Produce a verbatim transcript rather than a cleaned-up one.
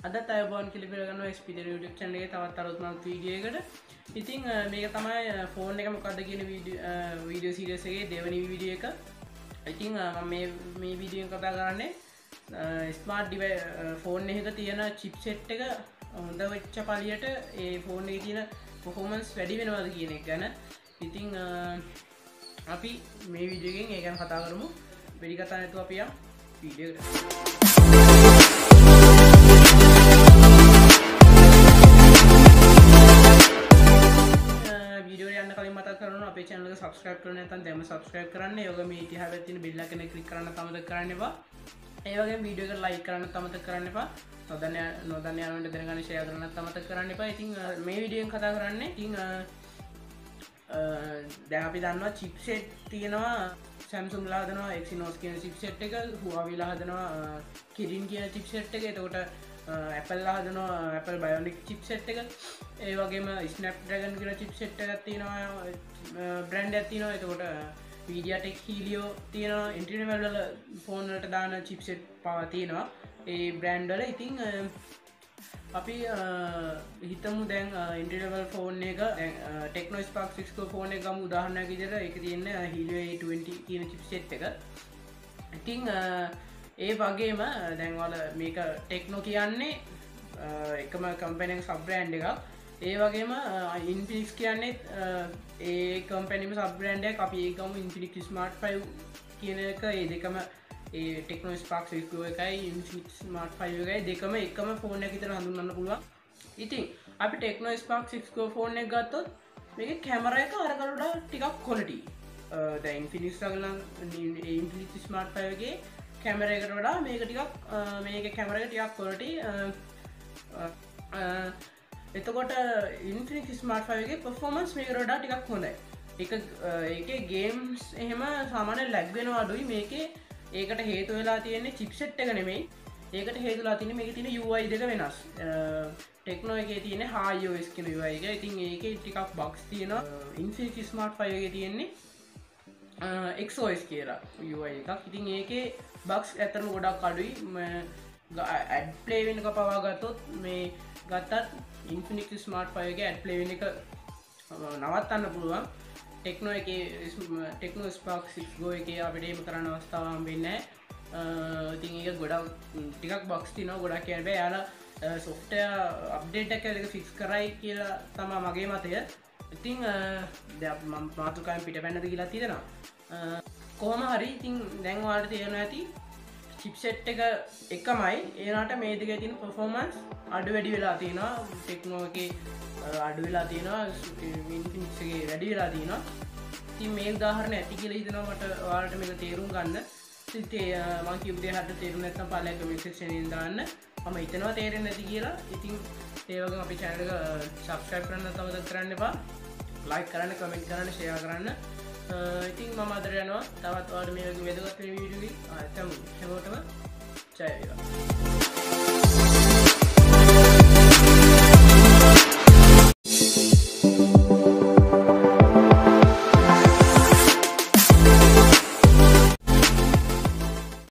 අදත් අයබෝන් කිලිපිර ගන්නවා S P THENU YouTube channel එකේ තවත් අලුත් මත් වීඩියෝ එකකට. ඉතින් මේක තමයි ෆෝන් එක මොකක්ද කියන වීඩියෝ වීඩියෝ සීරීස් එකේ දෙවෙනි වීඩියෝ එක. ඉතින් මම මේ මේ වීඩියෝ එක කතා කරන්නේ ස්මාර්ට් ඩිවයිස් ෆෝන් එකක තියෙන චිප්සෙට් එක හොඳ වෙච්ච පළියට ඒ ෆෝන් එකේ තියෙන performance වැඩි වෙනවද කියන එක ගැන. ඉතින් අපි මේ වීඩියෝ එකෙන් ඒ ගැන කතා කරමු. වැඩි කතා නැතුව අපි යමු වීඩියෝ එකට. අපේ channel එක subscribe කරන්න නැත්නම් දැන්ම subscribe කරන්න. ඒ වගේම මේ ඉතිහාස පැත්තේ තියෙන bell icon එක click කරන්න අමතක කරන්න එපා. ඒ වගේම වීඩියෝ එක like කරන්න අමතක කරන්න එපා. නොදන්න නොදන්න යාළුවන්ට දැනගන්න share කරන්න අමතක කරන්න එපා. ඉතින් මේ වීඩියෝ එකෙන් කතා කරන්නේ ඉතින් දැන් අපි දන්නවා chipset තියෙනවා Samsung ලා හදනවා Exynos කියන chipset එක, Huawei ලා හදනවා Kirin කියන chipset එක. එතකොට Apple ලා හදනවා Apple Bionic chipset එක. ඒ වගේම Snapdragon කියන chipset එකක් තියෙනවා, brand එකක් තියෙනවා. එතකොට MediaTek Helio තියෙනවා, entry level වල phone වලට දාන chipset පවා තියෙනවා ඒ brand වල. ඉතින් අපි හිතමු දැන් entry level phone එක දැන් Tecno Spark six Go phone එක ගමු උදාහරණයක් විදිහට. ඒකේ තියෙන Helio A twenty කියන chipset එක. ඉතින් ඒ වගේම දැන් වල මේක Tecno කියන්නේ එකම කම්පැනි එකක සබ් බ්‍රෑන්ඩ් එකක්. ඒ වගේම Infinix කියන්නේ ඒ කම්පැනිම සබ් බ්‍රෑන්ඩ් එකක්. අපි ඒක ගමු Infinix Smart five කියන එක. ඒ දෙකම ඒ Tecno Spark six Go එකයි Infinix Smart five එකයි දෙකම එකම ෆෝන් එකක් විතර හඳුන්වන්න පුළුවන්. ඉතින් අපි Tecno Spark six Go phone එක ගත්තොත් මේකේ කැමරා එක අර කරුඩා ටිකක් quality. දැන් Infinix ගලන් Infinix Smart five එකේ කැමරා එකට වඩා මේක ටිකක් මේකේ කැමරා එක ටිකක් quality. එතකොට Infinix Smart five එකේ performance මේකට වඩා ටිකක් හොඳයි. ඒක ඒකේ games එහෙම සාමාන්‍යයෙන් lag වෙනවා අඩුයි. මේකේ ඒකට හේතු වෙලා තියෙන්නේ chipset එක නෙමෙයි. ඒකට හේතු වෙලා තියෙන්නේ මේකේ තියෙන U I දෙක වෙනස්. Tecno එකේ තියෙන high O S කියන U I එක. ඉතින් ඒකේ ටිකක් bugs තියෙනවා. Infinix Smart five එකේ තියෙන්නේ X O S කියලා U I එකක්. ඉතින් ඒකේ bugs ඇත්තටම ගොඩක් අඩුයි. ad play වෙන එක පවා ගත්තොත් මේ ගත්තත් Infinix Smart five එකේ ad play වෙන එක නවත්තන්න පුළුවන්. Tecno එකේ Tecno Spark six Go එකේ අපිට එහෙම කරන්න අවස්ථාවක් හම්බෙන්නේ නැහැ. ඉතින් ඒක ගොඩක් ටිකක් bugs තියෙනවා. ගොඩක් කියන්න බෑ. යාලා software update එක fix කරයි කියලා තමයි මගේ මතය. ඉතින් දැන් මම මාතෘකාවෙන් පිටපැන්නද කියලා තියෙනවා. කොහොම හරි ඉතින් දැන් ඔයාලට තේරෙනවා ඇති chipset එක එකමයි. ඒනට මේ දෙකේ තියෙන performance අඩු වැඩි වෙලා තියෙනවා. Tecno එකේ අඩු වෙලා තියෙනවා, Infinix එකේ වැඩි වෙලා තියෙනවා. ඉතින් මේ උදාහරණ ඇති කියලා හිතනවා මට ඔයාලට මේක තේරුම් ගන්න. ඉතින් මම කියපු දේ හරියට තේරුම් නැත්නම් පළවෙනි කමෙන්ට් සෙක්ෂන් එකෙන් දාන්න. මම හිතනවා තේරෙන්නේ නැති කියලා. ඉතින් ඒ වගේම අපේ channel එක subscribe කරන්න අමතක කරන්න එපා. like කරන්න, comment කරන්න, share කරන්න. ඉතින් මම අද යනවා තවත් ඔයාලට මේ වගේ වැදගත් වීඩියෝ එකක්. ආ හැමෝටම ජය වේවා.